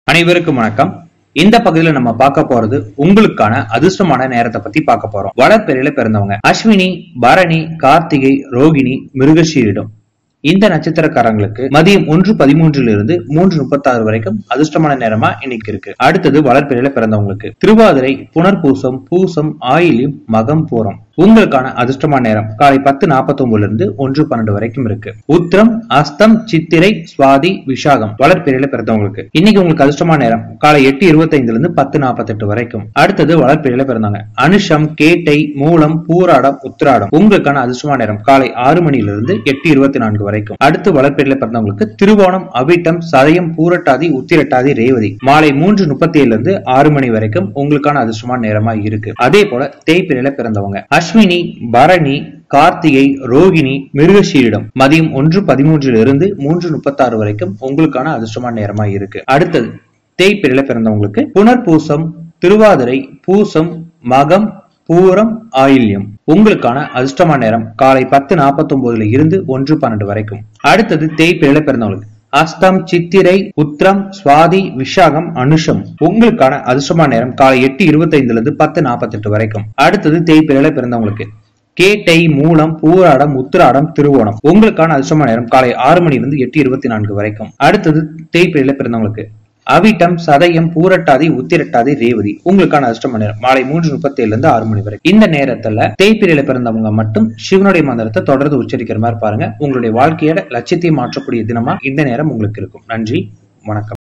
அனைவருக்கும் வணக்கம். இந்த பகுதியில நம்ம பார்க்க போறது உங்களுக்கான அதிர்ஷ்டமான நேரத்தை பத்தி பார்க்க போறோம். வளர்பிறையில பிறந்தவங்க அஸ்வினி, பரணி, கார்த்திகை, ரோகிணி, மிருகசீரிடம் இந்த நட்சத்திரக்காரங்களுக்கு மதியம் 1:13 இருந்து 3:36 வரைக்கும் அதிர்ஷ்டமான நேரமா இன்னைக்கு இருக்கு. அடுத்தது வளர்பிறையில பிறந்தவங்களுக்கு திருவாதிரை, புனர்பூசம், பூசம், ஆயில்யம், மகம், பூரம் உங்களுக்கான அதிர்ஷ்டமான நேரம் காலை 10:49 இருந்து 1:12 வரைக்கும் இருக்கு. உத்திரம், அஸ்தம், சித்திரை, சுவாதி, விசாகம் வளர்பிறையில பிறந்தவங்களுக்கு இன்னைக்கு உங்களுக்கு அதிர்ஷ்டமான நேரம் காலை 8:25 இருந்து 10:48 வரைக்கும். அடுத்தது வளர்பிறையில பிறந்தவங்க அனுஷம், கேட்டை, மூலம், பூராடம், உத்திராடம் உங்களுக்கான அதிர்ஷ்டமான நேரம் காலை 6 மணியிலிருந்து 8:24 வரைக்கும். அடுத்து வளர்பிறையில பிறந்தவங்களுக்கு திருவோணம், அவிட்டம், சதயம், பூரட்டாதி, உத்திரட்டாதி, ரேவதி மாலை 3:37 இருந்து 6 மணி வரைக்கும் உங்களுக்கான அதிர்ஷ்டமான நேரமா இருக்கு. அதே போல தேய்பிறையில பிறந்தவங்க அஸ்வினி, பரணி, கார்த்திகை, ரோகிணி, மிருகசீரிடம் மதியம் 1:13 இருந்து 3:36 வரைக்கும் உங்களுக்கான அதிர்ஷ்டமான நேரமா இருக்கு. அடுத்தது தேய்பிறையில பிறந்தவங்களுக்கு புனர்பூசம், திருவாதிரை, பூசம், மகம், பூரம், ஆயில்யம் உங்களுக்கான அதிர்ஷ்டமான நேரம் காலை 10:49 இருந்து 1:12 வரைக்கும். அடுத்தது தேய்பிறையில பிறந்தவங்களுக்கு அஸ்தம், சித்திரை, உத்திரம், சுவாதி, விசாகம், அனுஷம் உங்களுக்கான அதிர்ஷ்டமான நேரம் காலை 8:25 இருந்து 10:48 வரைக்கும். அடுத்தது தேய்பிறையில பிறந்தவங்களுக்கு கேட்டை, மூலம், பூராடம், உத்திராடம், திருவோணம் உங்களுக்கான அதிர்ஷ்டமான நேரம் காலை 6 மணியிலிருந்து 8:24 வரைக்கும். அடுத்தது தேய்பிறையில பிறந்தவங்களுக்கு அவிட்டம், சதயம், பூரட்டாதி, உத்திரட்டாதி, ரேவதி உங்களுக்கான அதிர்ஷ்டமான நேரம் மாலை 3:37 இருந்து 6 மணி வரை. இந்த நேரத்துல தேய்பிறையில பிறந்தவங்க மட்டும் சிவனுடைய மந்திரத்தை தொடர்ந்து உச்சரிக்கிற மாதிரி பாருங்க. உங்களுடைய வாழ்க்கையோட லட்சியத்தை மாற்றக்கூடிய தினமா இந்த நேரம் உங்களுக்கு இருக்கும். நன்றி, வணக்கம்.